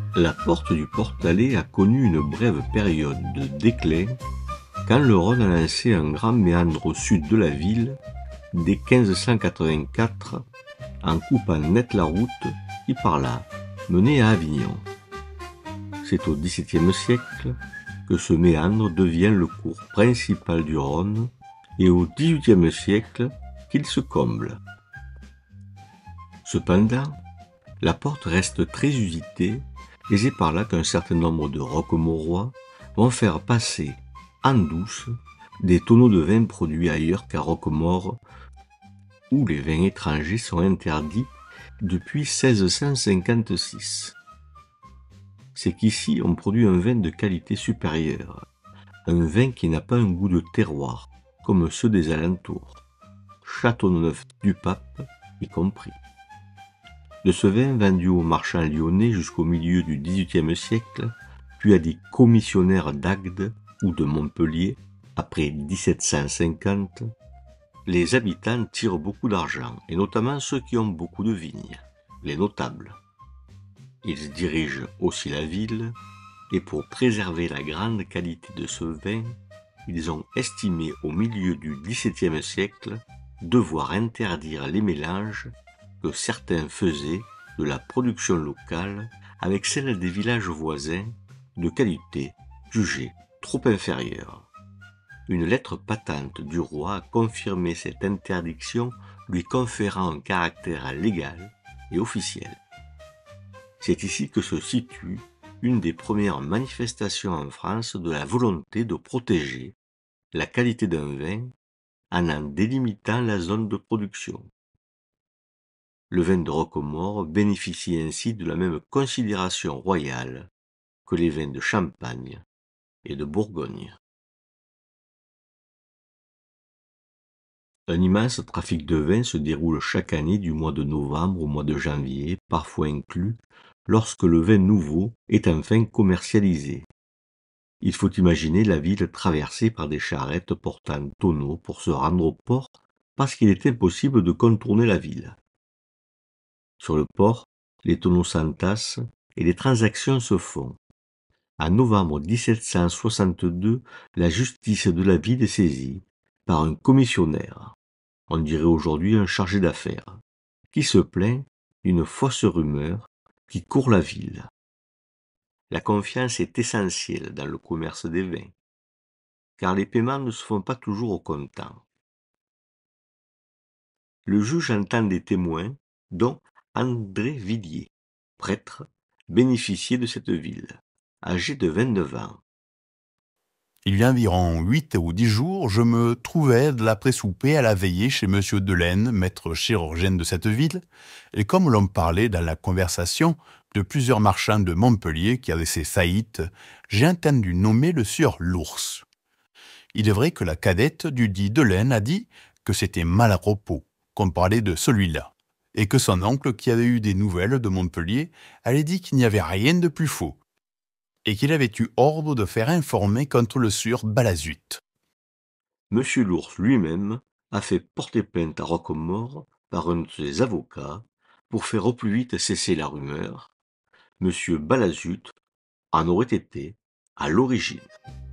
La porte du Portalet a connu une brève période de déclin quand le Rhône a lancé un grand méandre au sud de la ville dès 1584 en coupant net la route qui par là menait à Avignon. C'est au XVIIe siècle que ce méandre devient le cours principal du Rhône et au XVIIIe siècle qu'il se comble. Cependant, la porte reste très usitée et c'est par là qu'un certain nombre de roquemorois vont faire passer en douce des tonneaux de vin produits ailleurs qu'à Roquemaure, où les vins étrangers sont interdits depuis 1656. C'est qu'ici on produit un vin de qualité supérieure, un vin qui n'a pas un goût de terroir, comme ceux des alentours, Châteauneuf-du-Pape y compris. De ce vin vendu aux marchands lyonnais jusqu'au milieu du XVIIIe siècle, puis à des commissionnaires d'Agde ou de Montpellier, après 1750, les habitants tirent beaucoup d'argent, et notamment ceux qui ont beaucoup de vignes, les notables. Ils dirigent aussi la ville, et pour préserver la grande qualité de ce vin, ils ont estimé au milieu du XVIIe siècle devoir interdire les mélanges que certains faisaient de la production locale avec celle des villages voisins de qualité jugée trop inférieure. Une lettre patente du roi a confirmé cette interdiction, lui conférant un caractère légal et officiel. C'est ici que se situe une des premières manifestations en France de la volonté de protéger la qualité d'un vin en délimitant la zone de production. Le vin de Roquemaure bénéficie ainsi de la même considération royale que les vins de Champagne et de Bourgogne. Un immense trafic de vin se déroule chaque année du mois de novembre au mois de janvier, parfois inclus, lorsque le vin nouveau est enfin commercialisé. Il faut imaginer la ville traversée par des charrettes portant tonneaux pour se rendre au port parce qu'il est impossible de contourner la ville. Sur le port, les tonneaux s'entassent et les transactions se font. En novembre 1762, la justice de la ville est saisie par un commissionnaire, on dirait aujourd'hui un chargé d'affaires, qui se plaint d'une fausse rumeur qui court la ville. La confiance est essentielle dans le commerce des vins, car les paiements ne se font pas toujours au comptant. Le juge entend des témoins, dont André Villiers, prêtre, bénéficier de cette ville, âgé de 29 ans. Il y a environ 8 ou 10 jours, je me trouvais de l'après-souper à la veillée chez M. Delaine, maître chirurgien de cette ville, et comme l'on parlait dans la conversation de plusieurs marchands de Montpellier qui avaient fait faillite, j'ai entendu nommer le sieur l'ours. Il est vrai que la cadette du dit Delaine a dit que c'était mal à propos qu'on parlait de celui-là, et que son oncle, qui avait eu des nouvelles de Montpellier, avait dit qu'il n'y avait rien de plus faux, et qu'il avait eu ordre de faire informer contre le sieur Balazut. Monsieur l'ours lui-même a fait porter plainte à Roquemaure par un de ses avocats pour faire au plus vite cesser la rumeur. Monsieur Balazut en aurait été à l'origine.